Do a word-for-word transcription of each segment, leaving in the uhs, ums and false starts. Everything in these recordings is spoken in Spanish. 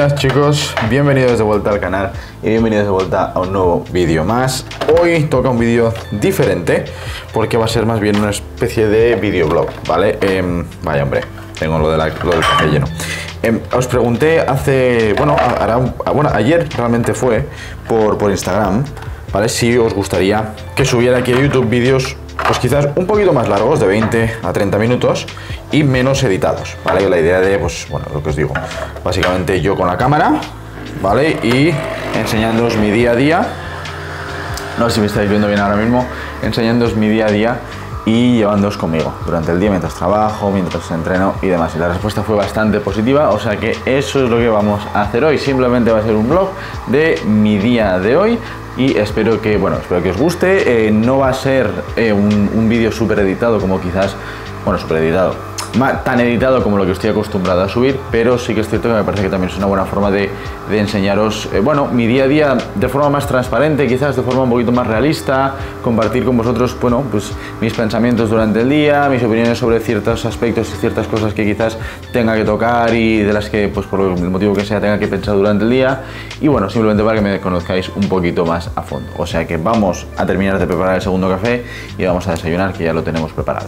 días chicos, bienvenidos de vuelta al canal y bienvenidos de vuelta a un nuevo vídeo más. Hoy toca un vídeo diferente porque va a ser más bien una especie de videoblog, ¿vale? Eh, vaya hombre, tengo lo, de la, lo del café lleno. Eh, os pregunté hace, bueno, hará un, bueno, ayer realmente fue por, por Instagram, ¿vale? Si os gustaría que subiera aquí a YouTube vídeos pues quizás un poquito más largos, de veinte a treinta minutos y menos editados, ¿vale? La idea de, pues, bueno, lo que os digo, básicamente yo con la cámara, ¿vale? Y enseñándoos mi día a día, no sé si me estáis viendo bien ahora mismo, enseñándoos mi día a día y llevándoos conmigo durante el día mientras trabajo, mientras entreno y demás. Y la respuesta fue bastante positiva, o sea que eso es lo que vamos a hacer hoy. Simplemente va a ser un vlog de mi día de hoy. Y espero que, bueno, espero que os guste. Eh, no va a ser eh, un, un vídeo súper editado como quizás, bueno, súper editado, tan editado como lo que estoy acostumbrado a subir, pero sí que es cierto que me parece que también es una buena forma de, de enseñaros, eh, bueno, mi día a día de forma más transparente, quizás de forma un poquito más realista, compartir con vosotros, bueno, pues mis pensamientos durante el día, mis opiniones sobre ciertos aspectos y ciertas cosas que quizás tenga que tocar y de las que, pues por el motivo que sea, tenga que pensar durante el día. Y bueno, simplemente para que me conozcáis un poquito más a fondo. O sea que vamos a terminar de preparar el segundo café y vamos a desayunar, que ya lo tenemos preparado.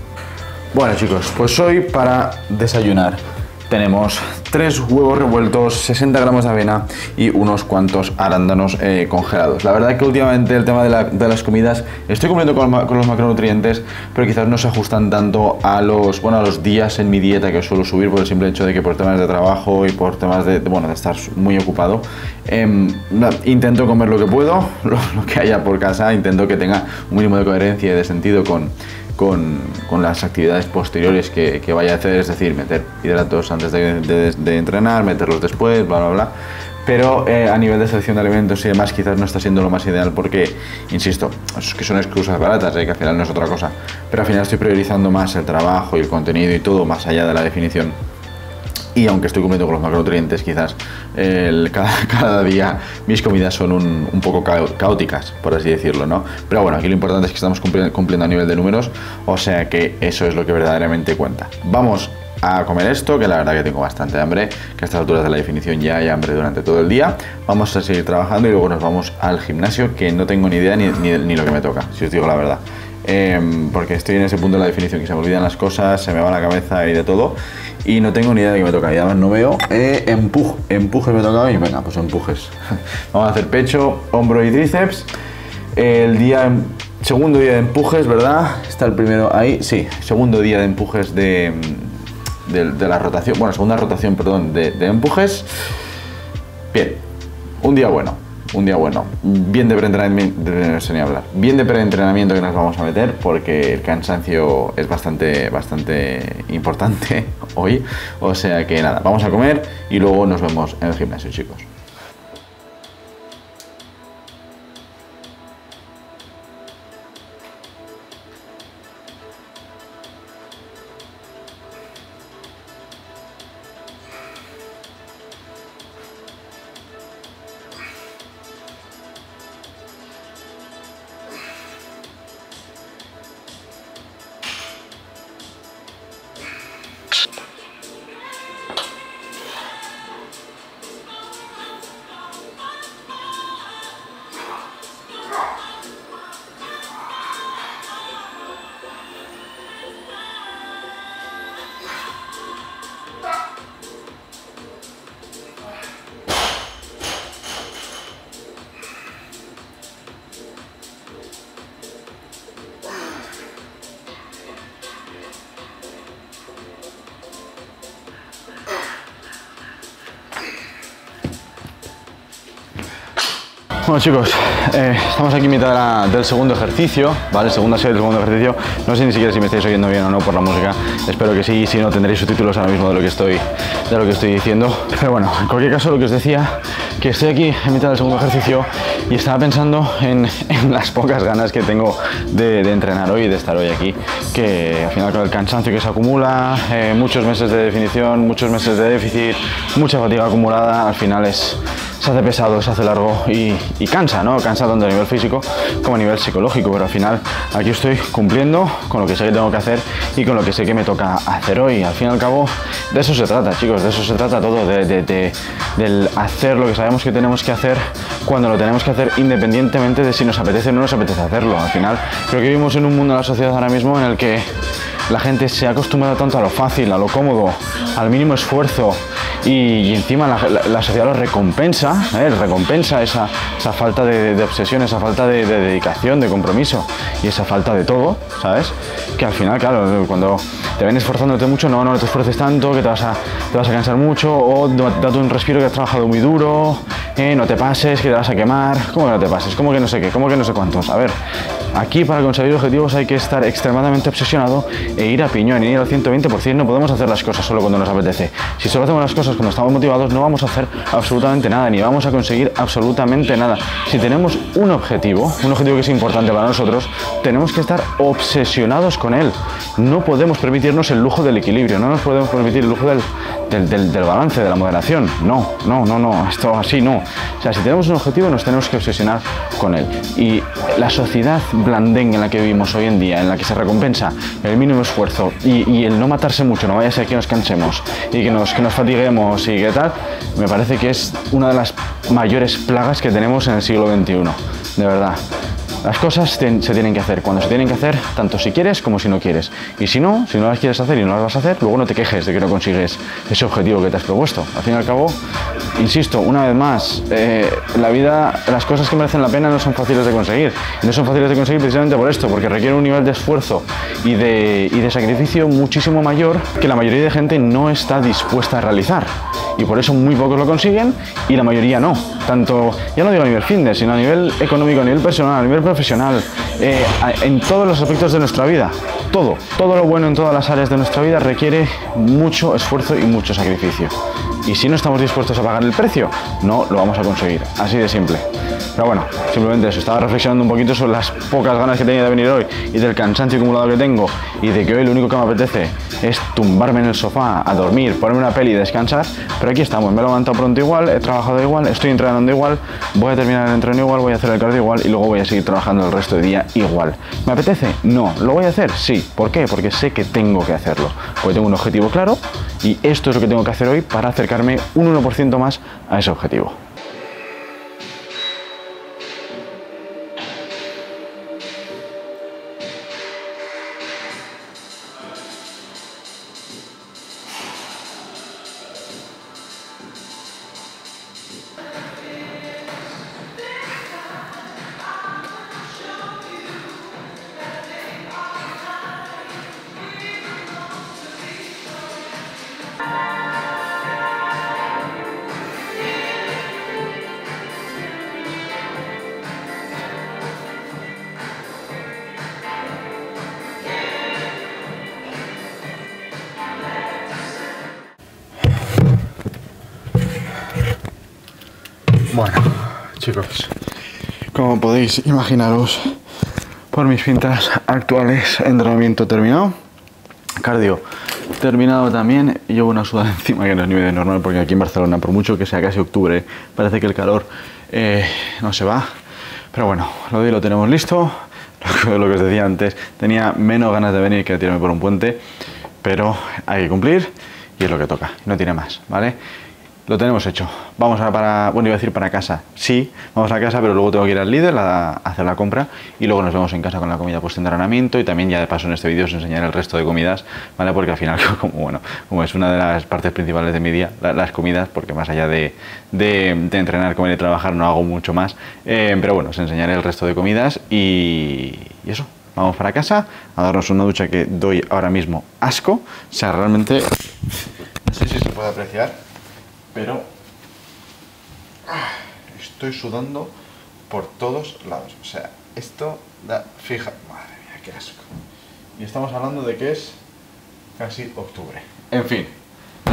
Bueno chicos, pues hoy para desayunar tenemos tres huevos revueltos, sesenta gramos de avena y unos cuantos arándanos eh, congelados. La verdad que últimamente el tema de, la, de las comidas estoy cumpliendo con, con los macronutrientes, pero quizás no se ajustan tanto a los, bueno, a los días en mi dieta que suelo subir, por el simple hecho de que por temas de trabajo y por temas de, de, bueno, de estar muy ocupado, eh, intento comer lo que puedo, lo, lo que haya por casa, intento que tenga un mínimo de coherencia y de sentido con Con, con las actividades posteriores que, que vaya a hacer, es decir, meter hidratos antes de, de, de entrenar, meterlos después, bla, bla, bla. Pero eh, a nivel de selección de alimentos y demás quizás no está siendo lo más ideal porque, insisto, es que son excusas baratas, ¿eh? Que al final no es otra cosa. Pero al final estoy priorizando más el trabajo y el contenido y todo más allá de la definición. Y aunque estoy comiendo con los macronutrientes, quizás el, cada, cada día mis comidas son un, un poco caóticas, por así decirlo, ¿no? Pero bueno, aquí lo importante es que estamos cumpliendo, cumpliendo a nivel de números, o sea que eso es lo que verdaderamente cuenta. Vamos a comer esto, que la verdad que tengo bastante hambre, que a estas alturas de la definición ya hay hambre durante todo el día. Vamos a seguir trabajando y luego nos vamos al gimnasio, que no tengo ni idea ni, ni, ni lo que me toca, si os digo la verdad. Eh, porque estoy en ese punto de la definición que se me olvidan las cosas, se me va la cabeza y de todo, y no tengo ni idea de qué me toca, y además no veo. eh, empuje, empujes me toca y venga, pues empujes. Vamos a hacer pecho, hombro y tríceps. El día, segundo día de empujes, ¿verdad? Está el primero ahí, sí, segundo día de empujes de, de, de la rotación, bueno, segunda rotación, perdón, de, de empujes. Bien, un día bueno. Un día bueno, bien de preentrenamiento, de, hablar. bien de preentrenamiento que nos vamos a meter porque el cansancio es bastante, bastante importante hoy. O sea que nada, vamos a comer y luego nos vemos en el gimnasio, chicos. Bueno chicos, eh, estamos aquí en mitad de la, del segundo ejercicio, ¿vale? Segunda serie del segundo ejercicio. No sé ni siquiera si me estáis oyendo bien o no por la música. Espero que sí, si no tendréis subtítulos ahora mismo de lo que estoy, de lo que estoy diciendo. Pero bueno, en cualquier caso lo que os decía, que estoy aquí en mitad del segundo ejercicio y estaba pensando en, en las pocas ganas que tengo de, de entrenar hoy y de estar hoy aquí. Que al final con el cansancio que se acumula, eh, muchos meses de definición, muchos meses de déficit, mucha fatiga acumulada, al final es... se hace pesado, se hace largo y, y cansa, ¿no? Cansa tanto a nivel físico como a nivel psicológico, pero al final aquí estoy cumpliendo con lo que sé que tengo que hacer y con lo que sé que me toca hacer hoy. Al fin y al cabo, de eso se trata, chicos, de eso se trata todo, de, de, de, del hacer lo que sabemos que tenemos que hacer cuando lo tenemos que hacer, independientemente de si nos apetece o no nos apetece hacerlo. Al final, creo que vivimos en un mundo, en la sociedad ahora mismo, en el que la gente se ha acostumbrado tanto a lo fácil, a lo cómodo, al mínimo esfuerzo, y, y encima la, la, la sociedad lo recompensa, ¿eh? recompensa esa, esa falta de, de obsesión, esa falta de, de dedicación, de compromiso y esa falta de todo, ¿sabes? Que al final, claro, cuando te ven esforzándote mucho, no, no te esfuerces tanto, que te vas a, te vas a cansar mucho, o date un respiro que has trabajado muy duro, ¿eh? No te pases, que te vas a quemar. ¿Cómo que no te pases? ¿Cómo que no sé qué? ¿Cómo que no sé cuántos? A ver, aquí para conseguir objetivos hay que estar extremadamente obsesionado e ir a piñón, e ir al ciento veinte por ciento. No podemos hacer las cosas solo cuando nos apetece. Si solo hacemos las cosas cuando estamos motivados, no vamos a hacer absolutamente nada, ni vamos a conseguir absolutamente nada. Si tenemos un objetivo, un objetivo que es importante para nosotros, tenemos que estar obsesionados con él. No podemos permitirnos el lujo del equilibrio, no nos podemos permitir el lujo del, del, del, del balance, de la moderación. No, no, no, no, esto así no. O sea, si tenemos un objetivo, nos tenemos que obsesionar con él. Y la sociedad blandengue en la que vivimos hoy en día, en la que se recompensa el mínimo esfuerzo y, y el no matarse mucho, no vaya a ser que nos cansemos y que nos, que nos fatiguemos y qué tal, me parece que es una de las mayores plagas que tenemos en el siglo veintiuno, de verdad. Las cosas ten, se tienen que hacer cuando se tienen que hacer, tanto si quieres como si no quieres. Y si no, si no las quieres hacer y no las vas a hacer, luego no te quejes de que no consigues ese objetivo que te has propuesto. Al fin y al cabo, insisto, una vez más, eh, la vida, las cosas que merecen la pena no son fáciles de conseguir. Y no son fáciles de conseguir precisamente por esto, porque requiere un nivel de esfuerzo y de, y de sacrificio muchísimo mayor que la mayoría de gente no está dispuesta a realizar. Y por eso muy pocos lo consiguen y la mayoría no. Tanto, ya no digo a nivel fitness, sino a nivel económico, a nivel personal, a nivel profesional, eh, en todos los aspectos de nuestra vida. Todo, todo lo bueno en todas las áreas de nuestra vida requiere mucho esfuerzo y mucho sacrificio. Y si no estamos dispuestos a pagar el precio, no lo vamos a conseguir. Así de simple. Pero bueno, simplemente eso. Estaba reflexionando un poquito sobre las pocas ganas que tenía de venir hoy y del cansancio acumulado que tengo y de que hoy lo único que me apetece es tumbarme en el sofá, a dormir, ponerme una peli y descansar. Pero aquí estamos. Me he levantado pronto igual, he trabajado igual, estoy entrenando igual, voy a terminar el entreno igual, voy a hacer el cardio igual y luego voy a seguir trabajando el resto del día igual. ¿Me apetece? No. ¿Lo voy a hacer? Sí. ¿Por qué? Porque sé que tengo que hacerlo. Porque tengo un objetivo claro y esto es lo que tengo que hacer hoy para acercarme un uno por ciento más a ese objetivo. Bueno, chicos, como podéis imaginaros, por mis pintas actuales, entrenamiento terminado, cardio terminado también, y llevo una sudada encima que no es ni de normal, porque aquí en Barcelona, por mucho que sea casi octubre, parece que el calor eh, no se va, pero bueno, lo de hoy lo tenemos listo. Lo, lo que os decía antes, tenía menos ganas de venir que de tirarme por un puente, pero hay que cumplir y es lo que toca, no tiene más, ¿vale? Lo tenemos hecho. Vamos a para, bueno, iba a decir para casa. Sí, vamos a casa, pero luego tengo que ir al Lidl a, a hacer la compra y luego nos vemos en casa con la comida post entrenamiento y también ya de paso en este vídeo os enseñaré el resto de comidas, ¿vale? Porque al final, como bueno, como es una de las partes principales de mi día, la, las comidas, porque más allá de, de, de entrenar, comer y trabajar no hago mucho más, eh, pero bueno, os enseñaré el resto de comidas y, y eso. Vamos para casa a darnos una ducha que doy ahora mismo asco. O sea, realmente no sé si se puede apreciar, pero estoy sudando por todos lados. O sea, esto da fija. Madre mía, qué asco. Y estamos hablando de que es casi octubre. En fin, no sé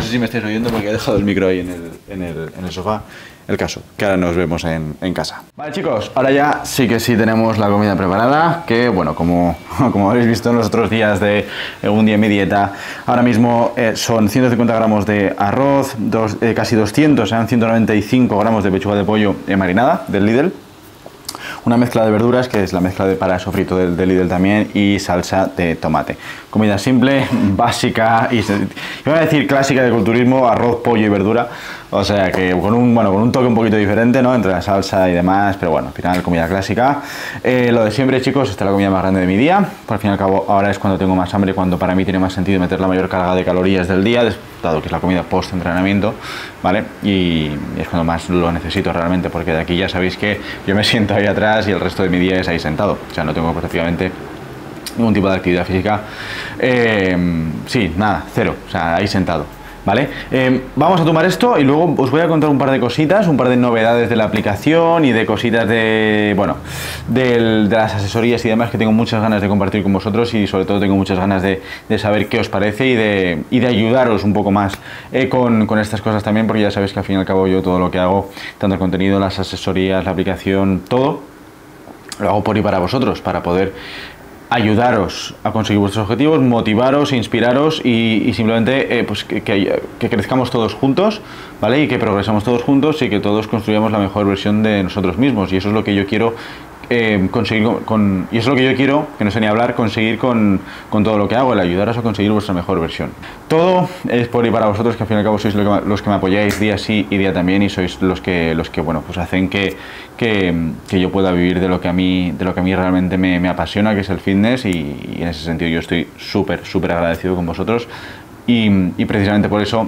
sé si me estáis oyendo porque he dejado el micro ahí en el, en el, en el sofá. El caso, que ahora nos vemos en, en casa. Vale, chicos, ahora ya sí que sí tenemos la comida preparada, que bueno, como, como habéis visto en los otros días de eh, un día en mi dieta, ahora mismo eh, son ciento cincuenta gramos de arroz, dos, eh, casi doscientos, sean ciento noventa y cinco gramos de pechuga de pollo eh, marinada del Lidl, una mezcla de verduras, que es la mezcla de para sofrito del, del Lidl también, y salsa de tomate. Comida simple, básica y, iba a decir clásica de culturismo, arroz, pollo y verdura. O sea que con un, bueno, con un toque un poquito diferente, ¿no? Entre la salsa y demás, pero bueno, al final comida clásica. Eh, lo de siempre, chicos, esta es la comida más grande de mi día. Por al fin y al cabo, ahora es cuando tengo más hambre, cuando para mí tiene más sentido meter la mayor carga de calorías del día, dado que es la comida post-entrenamiento, ¿vale? Y es cuando más lo necesito realmente, porque de aquí ya sabéis que yo me siento ahí atrás y el resto de mi día es ahí sentado. O sea, no tengo prácticamente ningún tipo de actividad física. Eh, sí, nada, cero. O sea, ahí sentado. ¿Vale? Eh, vamos a tomar esto y luego os voy a contar un par de cositas, un par de novedades de la aplicación y de cositas de, bueno, del, de las asesorías y demás que tengo muchas ganas de compartir con vosotros y sobre todo tengo muchas ganas de, de saber qué os parece y de, y de ayudaros un poco más eh, con, con estas cosas también, porque ya sabéis que al fin y al cabo yo todo lo que hago, tanto el contenido, las asesorías, la aplicación, todo, lo hago por y para vosotros, para poder ayudaros a conseguir vuestros objetivos, motivaros, inspiraros y, y simplemente eh, pues que, que, que crezcamos todos juntos, ¿vale? Y que progresamos todos juntos y que todos construyamos la mejor versión de nosotros mismos. Y eso es lo que yo quiero eh, conseguir con, con, y eso es lo que yo quiero, que no sé ni hablar, conseguir con, con todo lo que hago, el ayudaros a conseguir vuestra mejor versión. Todo es por y para vosotros, que al fin y al cabo sois lo que, los que me apoyáis día sí y día también, y sois los que, los que bueno, pues hacen que, que, que yo pueda vivir de lo que a mí, de lo que a mí realmente me, me apasiona, que es el fitness, y, y en ese sentido yo estoy súper, súper agradecido con vosotros, y, y precisamente por eso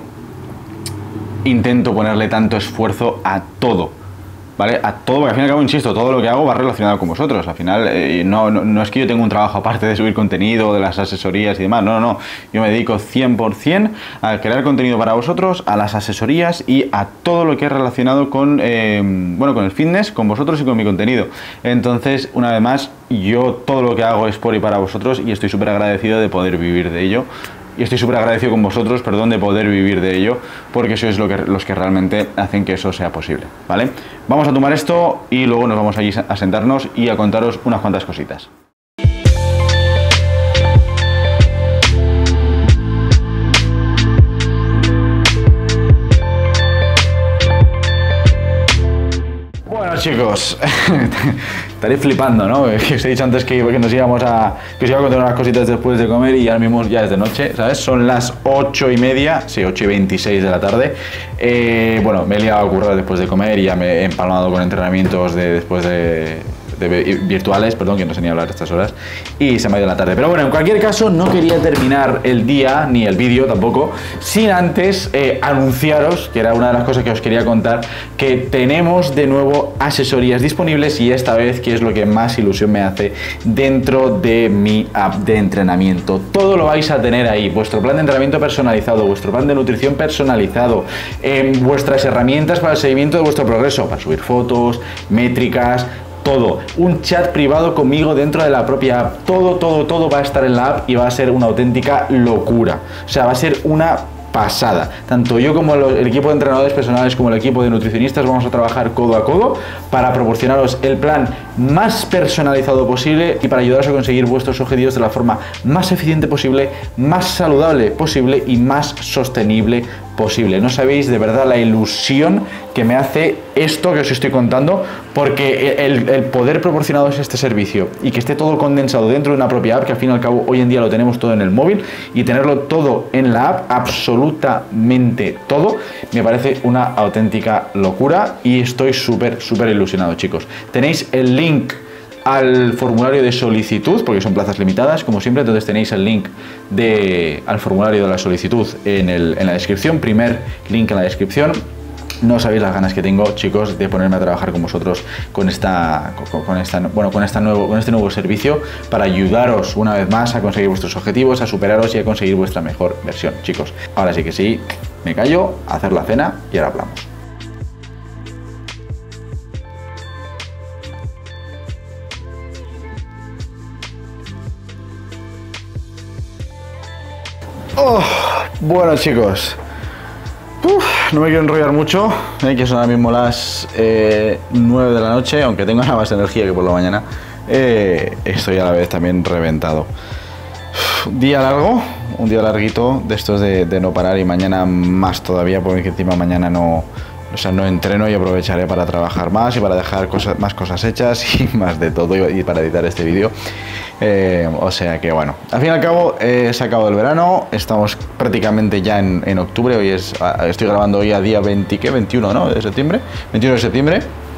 intento ponerle tanto esfuerzo a todo. ¿Vale? A todo, porque al fin y al cabo, insisto, todo lo que hago va relacionado con vosotros. Al final, eh, no, no, no es que yo tenga un trabajo aparte de subir contenido, de las asesorías y demás, no, no, no. Yo me dedico cien por cien a crear contenido para vosotros, a las asesorías y a todo lo que es relacionado con, eh, bueno, con el fitness, con vosotros y con mi contenido. Entonces, una vez más, yo todo lo que hago es por y para vosotros y estoy súper agradecido de poder vivir de ello. Y estoy súper agradecido con vosotros, perdón, de poder vivir de ello, porque sois lo que, los que realmente hacen que eso sea posible, ¿vale? Vamos a tomar esto y luego nos vamos allí a sentarnos y a contaros unas cuantas cositas. Bueno, chicos, estaréis flipando, ¿no? Que os he dicho antes que, que nos íbamos a... que os iba a contar unas cositas después de comer y ahora mismo ya es de noche, ¿sabes? Son las ocho y media, sí, ocho y veintiséis de la tarde. Eh, bueno, me he liado a currar después de comer y ya me he empalmado con entrenamientos de después de... De virtuales, perdón, que no sé ni hablar a estas horas, y se me ha ido la tarde. Pero bueno, en cualquier caso, no quería terminar el día, ni el vídeo tampoco, sin antes eh, anunciaros, que era una de las cosas que os quería contar, que tenemos de nuevo asesorías disponibles, y esta vez, que es lo que más ilusión me hace, dentro de mi app de entrenamiento. Todo lo vais a tener ahí, vuestro plan de entrenamiento personalizado, vuestro plan de nutrición personalizado, eh, vuestras herramientas para el seguimiento de vuestro progreso, para subir fotos, métricas, todo, un chat privado conmigo dentro de la propia app, todo, todo, todo va a estar en la app y va a ser una auténtica locura. O sea, va a ser una pasada. Tanto yo como el equipo de entrenadores personales como el equipo de nutricionistas vamos a trabajar codo a codo para proporcionaros el plan más personalizado posible y para ayudaros a conseguir vuestros objetivos de la forma más eficiente posible, más saludable posible y más sostenible posible. No sabéis de verdad la ilusión que me hace esto que os estoy contando, porque el, el poder proporcionaros este servicio y que esté todo condensado dentro de una propia app, que al fin y al cabo hoy en día lo tenemos todo en el móvil, y tenerlo todo en la app, absolutamente todo, me parece una auténtica locura y estoy súper, súper ilusionado, chicos. Tenéis el link al formulario de solicitud, porque son plazas limitadas, como siempre, entonces tenéis el link de, al formulario de la solicitud en, el, en la descripción, primer link en la descripción. No sabéis las ganas que tengo, chicos, de ponerme a trabajar con vosotros con esta, con, con esta, bueno, con esta nuevo, con este nuevo servicio para ayudaros una vez más a conseguir vuestros objetivos, a superaros y a conseguir vuestra mejor versión, chicos. Ahora sí que sí, me callo, a hacer la cena y ahora hablamos. Oh, bueno, chicos, no me quiero enrollar mucho, eh, que son ahora mismo las eh, nueve de la noche, aunque tengo nada más energía que por la mañana, eh, estoy a la vez también reventado. Día largo, un día larguito de estos de, de no parar, y mañana más todavía, porque encima mañana no, o sea, no entreno y aprovecharé para trabajar más y para dejar cosas, más cosas hechas y más de todo, y para editar este vídeo. Eh, o sea que bueno, al fin y al cabo eh, se ha acabado el verano, estamos prácticamente ya en, en octubre. Hoy es, estoy grabando hoy a día veinte, ¿qué? veintiuno, ¿no? De septiembre, veintiuno de septiembre.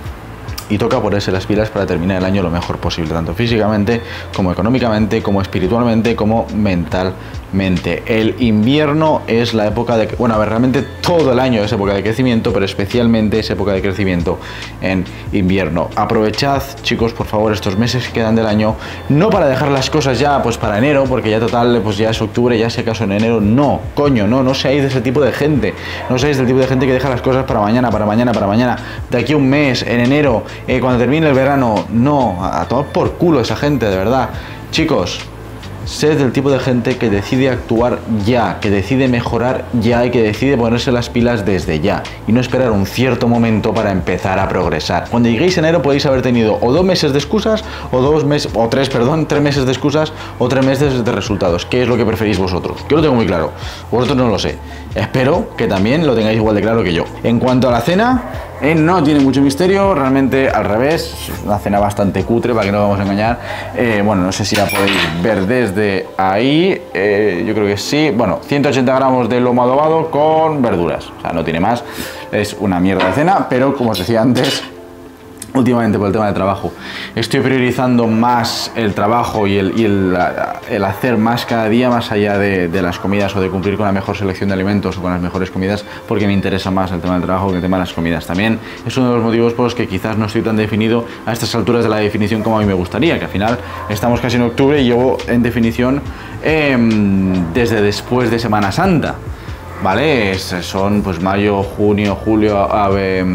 Y toca ponerse las pilas para terminar el año lo mejor posible, tanto físicamente como económicamente, como espiritualmente, como mentalmente. El invierno es la época de... Bueno, a ver, realmente todo el año es época de crecimiento, pero especialmente es época de crecimiento en invierno. Aprovechad, chicos, por favor, estos meses que quedan del año, no para dejar las cosas ya pues para enero, porque ya total, pues ya es octubre, ya si acaso en enero. No, coño, no, no seáis de ese tipo de gente. No seáis del tipo de gente que deja las cosas para mañana, para mañana, para mañana. De aquí a un mes, en enero... Eh, cuando termine el verano, no, a tomar por culo esa gente, de verdad. Chicos, sed del tipo de gente que decide actuar ya, que decide mejorar ya y que decide ponerse las pilas desde ya y no esperar un cierto momento para empezar a progresar. Cuando lleguéis a enero podéis haber tenido o dos meses de excusas o dos meses, o tres, perdón, tres meses de excusas o tres meses de resultados. ¿Qué es lo que preferís vosotros? Yo lo tengo muy claro, vosotros no lo sé. Espero que también lo tengáis igual de claro que yo. En cuanto a la cena, eh, no tiene mucho misterio, realmente al revés, es una cena bastante cutre, para que no vamos a engañar. Eh, bueno, no sé si la podéis ver desde ahí, eh, yo creo que sí. Bueno, ciento ochenta gramos de lomo adobado con verduras, o sea, no tiene más, es una mierda de cena, pero como os decía antes, últimamente por el tema del trabajo estoy priorizando más el trabajo y el, y el, el hacer más cada día, más allá de, de las comidas o de cumplir con la mejor selección de alimentos o con las mejores comidas, porque me interesa más el tema del trabajo que el tema de las comidas. También es uno de los motivos por los que quizás no estoy tan definido a estas alturas de la definición como a mí me gustaría, que al final estamos casi en octubre y llevo en definición eh, desde después de Semana Santa. ¿Vale? Es, son pues mayo, junio, julio, a, a,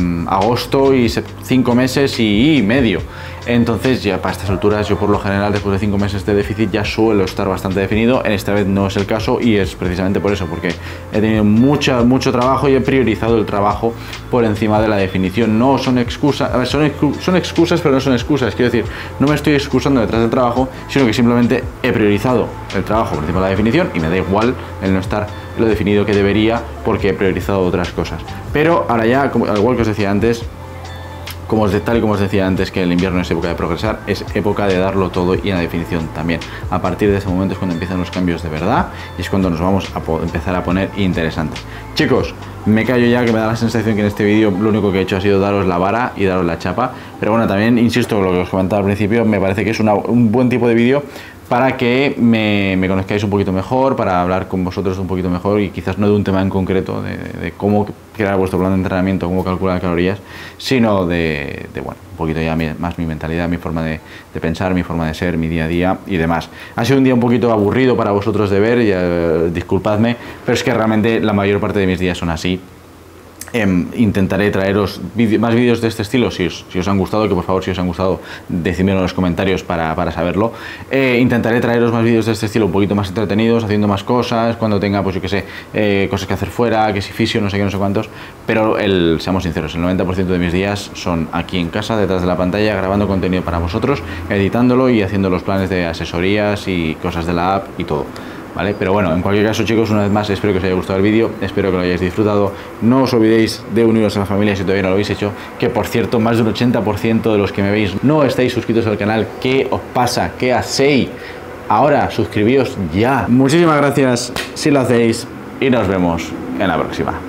agosto y cinco meses y, y medio. Entonces ya para estas alturas yo por lo general después de cinco meses de déficit ya suelo estar bastante definido. En esta vez no es el caso y es precisamente por eso, porque he tenido mucha, mucho trabajo y he priorizado el trabajo por encima de la definición. No son excusas, a ver, son, excu son excusas pero no son excusas. Quiero decir, no me estoy excusando detrás del trabajo, sino que simplemente he priorizado el trabajo por encima de la definición y me da igual el no estar lo definido que debería porque he priorizado otras cosas. Pero ahora ya, como, al igual que os decía antes, como os de, tal y como os decía antes, que el invierno es época de progresar, es época de darlo todo y en la definición también. A partir de ese momento es cuando empiezan los cambios de verdad y es cuando nos vamos a empezar a poner interesantes. Chicos, me callo ya, que me da la sensación que en este vídeo lo único que he hecho ha sido daros la vara y daros la chapa. Pero bueno, también insisto con lo que os comentaba al principio, me parece que es una, un buen tipo de vídeo para que me, me conozcáis un poquito mejor, para hablar con vosotros un poquito mejor y quizás no de un tema en concreto, de, de cómo crear vuestro plan de entrenamiento, cómo calcular calorías, sino de, de bueno, un poquito ya mi, más mi mentalidad, mi forma de, de pensar, mi forma de ser, mi día a día y demás. Ha sido un día un poquito aburrido para vosotros de ver, ya, disculpadme, pero es que realmente la mayor parte de mis días son así. Eh, intentaré traeros vídeo, más vídeos de este estilo si os, si os han gustado, que por favor si os han gustado decídmelo en los comentarios para, para saberlo. Eh, intentaré traeros más vídeos de este estilo un poquito más entretenidos, haciendo más cosas, cuando tenga pues yo que sé, eh, cosas que hacer fuera, que si fisio, no sé qué, no sé cuántos, pero el, seamos sinceros, el noventa por ciento de mis días son aquí en casa, detrás de la pantalla, grabando contenido para vosotros, editándolo y haciendo los planes de asesorías y cosas de la app y todo. ¿Vale? Pero bueno, en cualquier caso, chicos, una vez más espero que os haya gustado el vídeo, espero que lo hayáis disfrutado. No os olvidéis de uniros a la familia si todavía no lo habéis hecho, que por cierto, más del ochenta por ciento de los que me veis no estáis suscritos al canal. ¿Qué os pasa? ¿Qué hacéis? Ahora, suscribíos ya. Muchísimas gracias si lo hacéis y nos vemos en la próxima.